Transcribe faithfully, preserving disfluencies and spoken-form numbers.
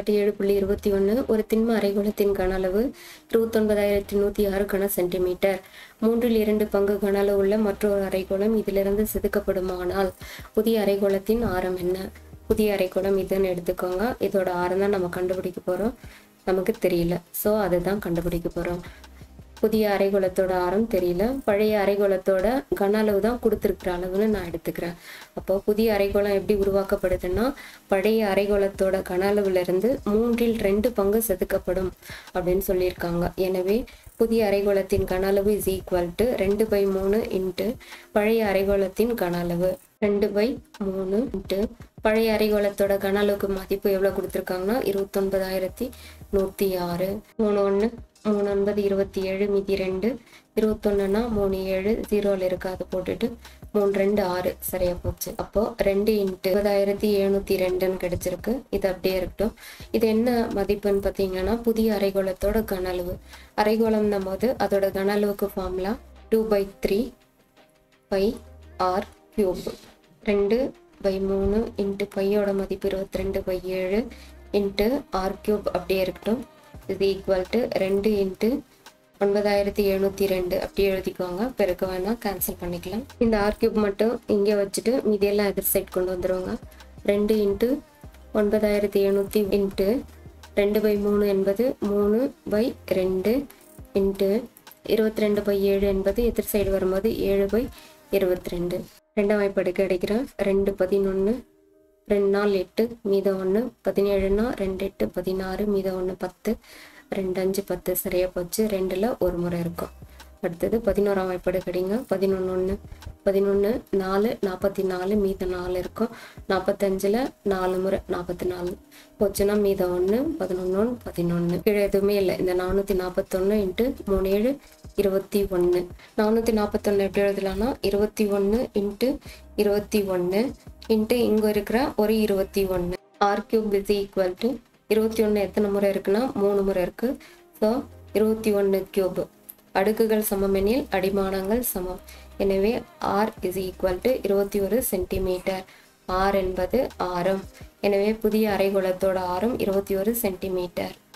எடுத்துக்காட்டு ஏழு புள்ளி இருபத்தி ஒன்று ஒரு திண்ம அரைகோளத்தின் கன அளவு இருபத்தொன்பதாயிரத்தி நூற்றி ஆறு கன சென்டிமீட்டர். மூன்றில் இரண்டு பங்கு கன அளவு உள்ள மற்றொரு அரைகோளம் இதிலிருந்து செதுக்கப்படுமானால் புதிய அரைகோளத்தின் ஆரம் என்ன? புதிய அரைகோளம் இதுன்னு எடுத்துக்கோங்க. இதோட ஆரம் தான் நம்ம கண்டுபிடிக்க போகிறோம். நமக்கு தெரியல, ஸோ அதுதான் கண்டுபிடிக்க போகிறோம். புதிய அரைகோளத்தோட ஆரம் தெரியல, பழைய அரைகோளத்தோட கன அளவு தான் கொடுத்துருக்குற அளவுன்னு நான் எடுத்துக்கிறேன். அப்போ புதிய அரைகோளம் எப்படி உருவாக்கப்படுதுன்னா பழைய அரைகோளத்தோட கன அளவுலேருந்து மூன்றில் ரெண்டு பங்கு செதுக்கப்படும் அப்படின்னு சொல்லியிருக்காங்க. எனவே புதிய அரைகோளத்தின் கன அளவு இஸ் ஈக்குவல் டு ரெண்டு பை மூணு இன்ட்டு பழைய அரைகோளத்தின் கன அளவு. ரெண்டு பை மூணு இன்ட்டு பழைய அரைகோளத்தோட கன அளவுக்கு மதிப்பு எவ்வளோ கொடுத்துருக்காங்கன்னா இருபத்தொன்பதாயிரத்தி நூற்றி ஆறு. மூணு ஒன்று மூணு ஒன்பது இருபத்தி ஏழு மீதி ரெண்டு, இருபத்தொன்னுனா மூணு ஏழு ஜீரோவில் இருக்கு, அதை போட்டுட்டு மூணு ரெண்டு ஆறு சரியா போச்சு. அப்போ ரெண்டு இன்ட்டு இருபதாயிரத்தி எழுநூற்றி ரெண்டுன்னு கிடைச்சிருக்கு. இது அப்படியே இருக்கட்டும். இது என்ன மதிப்புன்னு பார்த்தீங்கன்னா புதிய அரைகோளத்தோட கன அளவு. அரைகோளம்னும் போது அதோட கன அளவுக்கு formula two by three pi r cube. ரெண்டு பை மூணு இன்ட்டு பையோட மதிப்பு இருபத்தி ரெண்டு பை ஏழு இன்ட்டு ஆர் கியூப் அப்படியே இருக்கட்டும். இது ஈக்குவல் டு ரெண்டு இன்ட்டு ஒன்பதாயிரத்தி எழுநூற்றி ரெண்டு அப்படி எழுதிக்குவாங்க. பிறகு வேணால் கேன்சல் பண்ணிக்கலாம். இந்த ஆர் கியூப் மட்டும் இங்கே வச்சுட்டு மீதியெல்லாம் எதிர் சைட் கொண்டு வந்துடுவாங்க. ரெண்டு இன்ட்டு ஒன்பதாயிரத்தி எழுநூற்றி இன்ட்டு ரெண்டு பை மூணு என்பது மூணு பை ரெண்டு இன்ட்டு இருபத்தி ரெண்டு பை ஏழு என்பது எதிர் சைடு வரும்போது ஏழு பை இருபத்தி ரெண்டு. ரெண்டாம் வாய்ப்பாடு கிடைக்கிறேன். ரெண்டு பதினொன்று ரெண்டு நாள் எட்டு மீதம் ஒன்று, பதினேழுனா ரெண்டு எட்டு பதினாறு மீதம் ஒன்று பத்து, ரெண்டு அஞ்சு பத்து சரியாக போச்சு. ரெண்டில் ஒரு முறை இருக்கும். அடுத்தது பதினோராம் வாய்ப்பாடு கிடைங்க. பதினொன்று ஒன்று பதினொன்று நாலு நாற்பத்தி நாலு மீதம் நாலு இருக்கும். நாற்பத்தஞ்சில் நாலு முறை நாற்பத்தி நாலு போச்சுன்னா மீதம் ஒன்று, பதினொன்று ஒன்று பதினொன்று. கீழே எதுவுமே இல்லை. இந்த நானூற்றி நாற்பத்தொன்று இன்ட்டு மூணு ஏழு இருபத்தி ஒன்று. நானூற்றி நாற்பத்தொன்று எப்படி எழுதலாம்னா இருபத்தி ஒன்று இன்ட்டு இருபத்தி ஒன்று இன்ட்டு இங்கே இருக்கிற ஒரு இருபத்தி ஒன்று. R cube is equal to இருபத்தி ஒன்று எத்தனை முறை இருக்குன்னா மூணு முறை இருக்குது. ஸோ இருபத்தி ஒன்று கியூப். அடுக்குகள் சமம் எனில் அடிமானங்கள் சமம். எனவே ஆர் இஸ் ஈக்குவல் டு இருபத்தி ஒரு சென்டிமீட்டர். ஆர் என்பது ஆரம். எனவே புதிய அரைகோளத்தோட ஆரம் இருபத்தி ஒரு சென்டிமீட்டர்.